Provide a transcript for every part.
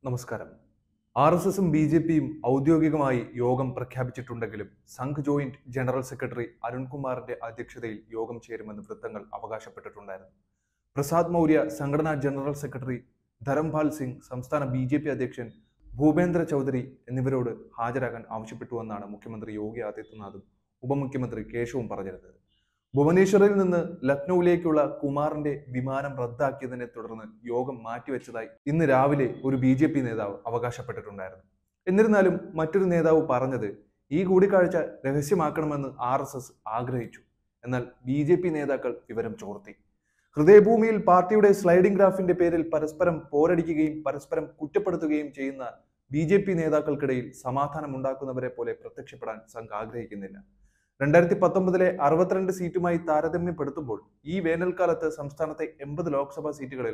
നമസ്കാരം. RSSും BJPയും ഔദ്യോഗികമായി യോഗം പ്രഖ്യാപിച്ചിട്ടുണ്ടെങ്കിലും സംഘ് ജോയിന്റ് ജനറൽ സെക്രട്ടറി അരുൺകുമാറിന്റെ അധ്യക്ഷതയിൽ യോഗം ചേരുമെന്ന് വൃത്തങ്ങൾ അവകാശപ്പെട്ടിട്ടുണ്ടായിരുന്നു. പ്രസാദ് മൗര്യ സംഘടനാ ജനറൽ സെക്രട്ടറി, ധരംപാൽ സിംഗ് സംസ്ഥാന BJP അധ്യക്ഷൻ, ഭൂപേന്ദ്ര ചൗധരി എന്നിവരോട് ഹാജരാകാൻ ആവശ്യപ്പെട്ടുവെന്നാണ് മുഖ്യമന്ത്രി യോഗി ആദിത്യനാഥും ഉപമുഖ്യമന്ത്രി കേശവും പറഞ്ഞിരുന്നത്. ഭുവനേശ്വറിൽ നിന്ന് ലക്നൌവിലേക്കുള്ള കുമാറിന്റെ വിമാനം റദ്ദാക്കിയതിനെ തുടർന്ന് യോഗം മാറ്റിവെച്ചതായി ഇന്ന് രാവിലെ ഒരു BJP നേതാവ് അവകാശപ്പെട്ടിട്ടുണ്ടായിരുന്നു. എന്നിരുന്നാലും മറ്റൊരു നേതാവ് പറഞ്ഞത് ഈ കൂടിക്കാഴ്ച രഹസ്യമാക്കണമെന്ന് RSS ആഗ്രഹിച്ചു. എന്നാൽ BJP നേതാക്കൾ വിവരം ചോർത്തി. ഹൃദയഭൂമിയിൽ പാർട്ടിയുടെ സ്ലൈഡിംഗ് ഗ്രാഫിന്റെ പേരിൽ പരസ്പരം പോരടിക്കുകയും പരസ്പരം കുറ്റപ്പെടുത്തുകയും ചെയ്യുന്ന BJP നേതാക്കൾക്കിടയിൽ സമാധാനം ഉണ്ടാക്കുന്നവരെ പോലെ പ്രത്യക്ഷപ്പെടാൻ സംഘ് ആഗ്രഹിക്കുന്നില്ല. 2019 62 സീറ്റുമായി താരതമ്യപ്പെടുത്തുമ്പോൾ ഈ വേനൽക്കാലത്ത് സംസ്ഥാനത്തെ 80 ലോക്സഭാ സീറ്റുകളിൽ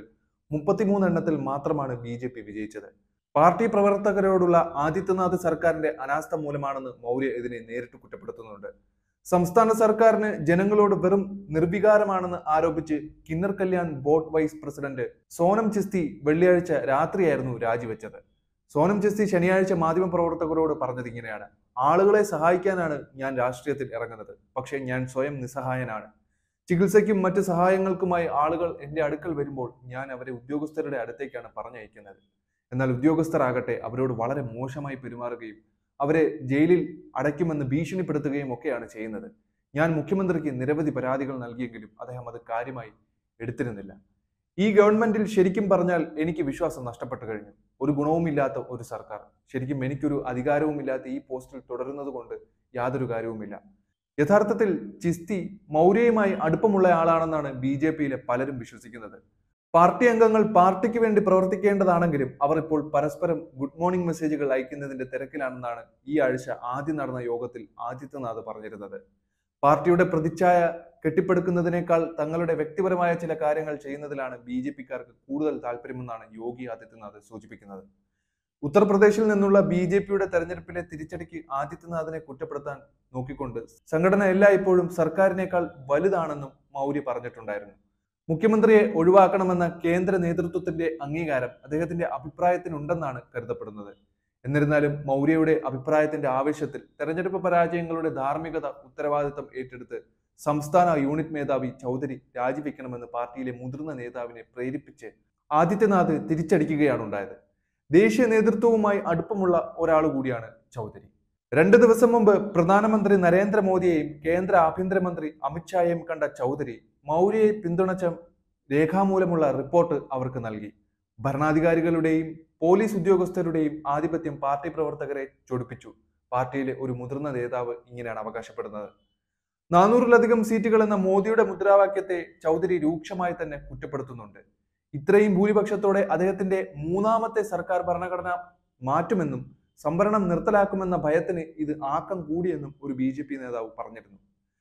33 എണ്ണത്തിൽ മാത്രമാണ് BJP വിജയിച്ചത്. പാർട്ടി പ്രവർത്തകരോടുള്ള ആദിത്യനാഥ് സർക്കാരിന്റെ അനാസ്ഥ മൂലമാണെന്ന് മൗര്യ ഇതിനെ നേരിട്ട് കുറ്റപ്പെടുത്തുന്നുണ്ട്. സംസ്ഥാന സർക്കാരിന് ജനങ്ങളോട് വെറും നിർവികാരമാണെന്ന് ആരോപിച്ച് Kinnar Kalyan board vice president Sonam Chishti വെള്ളിയാഴ്ച രാത്രിയായിരുന്നു രാജിവെച്ചത്. സോനം ചിസ്തി ശനിയാഴ്ച മാധ്യമപ്രവർത്തകരോട് പറഞ്ഞത് ഇങ്ങനെയാണ്: ആളുകളെ സഹായിക്കാനാണ് ഞാൻ രാഷ്ട്രീയത്തിൽ ഇറങ്ങുന്നത്, പക്ഷേ ഞാൻ സ്വയം നിസ്സഹായനാണ്. ചികിത്സയ്ക്കും മറ്റ് സഹായങ്ങൾക്കുമായി ആളുകൾ എന്റെ അടുക്കൽ വരുമ്പോൾ ഞാൻ അവരെ ഉദ്യോഗസ്ഥരുടെ അടുത്തേക്കാണ് പറഞ്ഞയക്കുന്നത്. എന്നാൽ ഉദ്യോഗസ്ഥരാകട്ടെ അവരോട് വളരെ മോശമായി പെരുമാറുകയും അവരെ ജയിലിൽ അടയ്ക്കുമെന്ന് ഭീഷണിപ്പെടുത്തുകയും ഒക്കെയാണ് ചെയ്യുന്നത്. ഞാൻ മുഖ്യമന്ത്രിക്ക് നിരവധി പരാതികൾ നൽകിയെങ്കിലും അദ്ദേഹം അത് കാര്യമായി എടുത്തിരുന്നില്ല. ഈ ഗവൺമെന്റിൽ ശരിക്കും പറഞ്ഞാൽ എനിക്ക് വിശ്വാസം നഷ്ടപ്പെട്ടു കഴിഞ്ഞു. ഒരു ഗുണവുമില്ലാത്ത ഒരു സർക്കാർ. ശരിക്കും എനിക്കൊരു അധികാരവുമില്ലാത്ത ഈ പോസ്റ്റിൽ തുടരുന്നത് കൊണ്ട് യാതൊരു കാര്യവുമില്ല. യഥാർത്ഥത്തിൽ ചിസ്തി മൗര്യയുമായി അടുപ്പമുള്ള ആളാണെന്നാണ് BJPയിലെ പലരും വിശ്വസിക്കുന്നത്. പാർട്ടി അംഗങ്ങൾ പാർട്ടിക്ക് വേണ്ടി പ്രവർത്തിക്കേണ്ടതാണെങ്കിലും അവർ ഇപ്പോൾ പരസ്പരം ഗുഡ് മോർണിംഗ് മെസ്സേജുകൾ അയക്കുന്നതിന്റെ തിരക്കിലാണെന്നാണ് ഈ ആഴ്ച ആദ്യം നടന്ന യോഗത്തിൽ ആദിത്യനാഥ് പറഞ്ഞിരുന്നത്. പാർട്ടിയുടെ പ്രതിച്ഛായ കെട്ടിപ്പടുക്കുന്നതിനേക്കാൾ തങ്ങളുടെ വ്യക്തിപരമായ ചില കാര്യങ്ങൾ ചെയ്യുന്നതിലാണ് BJPക്കാർക്ക് കൂടുതൽ താല്പര്യമെന്നാണ് യോഗി ആദിത്യനാഥ് സൂചിപ്പിക്കുന്നത്. ഉത്തർപ്രദേശിൽ നിന്നുള്ള BJPയുടെ തെരഞ്ഞെടുപ്പിലെ തിരിച്ചടിക്ക് ആദിത്യനാഥിനെ കുറ്റപ്പെടുത്താൻ നോക്കിക്കൊണ്ട് സംഘടന എല്ലായ്പ്പോഴും സർക്കാരിനേക്കാൾ വലുതാണെന്നും മൗര്യ പറഞ്ഞിട്ടുണ്ടായിരുന്നു. മുഖ്യമന്ത്രിയെ ഒഴിവാക്കണമെന്ന കേന്ദ്ര നേതൃത്വത്തിന്റെ അംഗീകാരം അദ്ദേഹത്തിന്റെ അഭിപ്രായത്തിനുണ്ടെന്നാണ് കരുതപ്പെടുന്നത്. എന്നിരുന്നാലും മൗര്യയുടെ അഭിപ്രായത്തിന്റെ ആവശ്യത്തിൽ തെരഞ്ഞെടുപ്പ് പരാജയങ്ങളുടെ ധാർമ്മികത ഉത്തരവാദിത്തം ഏറ്റെടുത്ത് സംസ്ഥാന യൂണിറ്റ് മേധാവി ചൗധരി രാജിവെക്കണമെന്ന് പാർട്ടിയിലെ മുതിർന്ന നേതാവിനെ പ്രേരിപ്പിച്ച് ആദിത്യനാഥ് തിരിച്ചടിക്കുകയാണ് ഉണ്ടായത്. ദേശീയ നേതൃത്വവുമായി അടുപ്പമുള്ള ഒരാൾ കൂടിയാണ് ചൗധരി. 2 ദിവസം മുമ്പ് പ്രധാനമന്ത്രി നരേന്ദ്രമോദിയെയും കേന്ദ്ര ആഭ്യന്തരമന്ത്രി അമിത്ഷായെയും കണ്ട ചൗധരി മൗര്യയെ പിന്തുണച്ച രേഖാമൂലമുള്ള റിപ്പോർട്ട് അവർക്ക് നൽകി. ഭരണാധികാരികളുടെയും പോലീസ് ഉദ്യോഗസ്ഥരുടെയും ആധിപത്യം പാർട്ടി പ്രവർത്തകരെ ചൊടിപ്പിച്ചു. പാർട്ടിയിലെ ഒരു മുതിർന്ന നേതാവ് ഇങ്ങനെയാണ് അവകാശപ്പെടുന്നത്. 400-ലധികം സീറ്റുകൾ എന്ന മോദിയുടെ മുദ്രാവാക്യത്തെ ചൗധരി രൂക്ഷമായി തന്നെ കുറ്റപ്പെടുത്തുന്നുണ്ട്. ഇത്രയും ഭൂരിപക്ഷത്തോടെ അദ്ദേഹത്തിന്റെ 3ാമത്തെ സർക്കാർ ഭരണഘടന മാറ്റുമെന്നും സംവരണം നിർത്തലാക്കുമെന്ന ഭയത്തിന് ഇത് ആക്കം കൂടിയെന്നും ഒരു BJP നേതാവ് പറഞ്ഞിരുന്നു.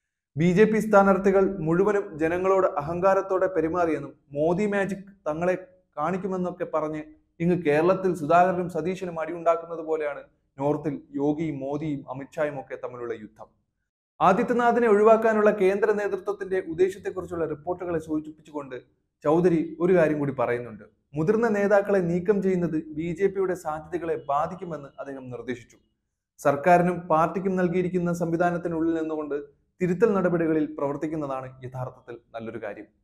BJP സ്ഥാനാർത്ഥികൾ മുഴുവനും ജനങ്ങളോട് അഹങ്കാരത്തോടെ പെരുമാറിയെന്നും മോദി മാജിക് തങ്ങളെ കാണിക്കുമെന്നൊക്കെ പറഞ്ഞ് ഇങ്ങ് കേരളത്തിൽ സുധാകരനും സതീശനും അടിയുണ്ടാക്കുന്നത് പോലെയാണ് നോർത്തിൽ യോഗിയും മോദിയും അമിത്ഷായും ഒക്കെ തമ്മിലുള്ള യുദ്ധം. ആദിത്യനാഥിനെ ഒഴിവാക്കാനുള്ള കേന്ദ്ര നേതൃത്വത്തിന്റെ ഉദ്ദേശത്തെക്കുറിച്ചുള്ള റിപ്പോർട്ടുകളെ സൂചിപ്പിച്ചുകൊണ്ട് ചൗധരി ഒരു കാര്യം കൂടി പറയുന്നുണ്ട്. മുതിർന്ന നേതാക്കളെ നീക്കം ചെയ്യുന്നത് BJPയുടെ സാധ്യതകളെ ബാധിക്കുമെന്ന് അദ്ദേഹം നിർദ്ദേശിച്ചു. സർക്കാരിനും പാർട്ടിക്കും നൽകിയിരിക്കുന്ന സംവിധാനത്തിനുള്ളിൽ നിന്നുകൊണ്ട് തിരുത്തൽ നടപടികളിൽ പ്രവർത്തിക്കുന്നതാണ് യഥാർത്ഥത്തിൽ നല്ലൊരു കാര്യം.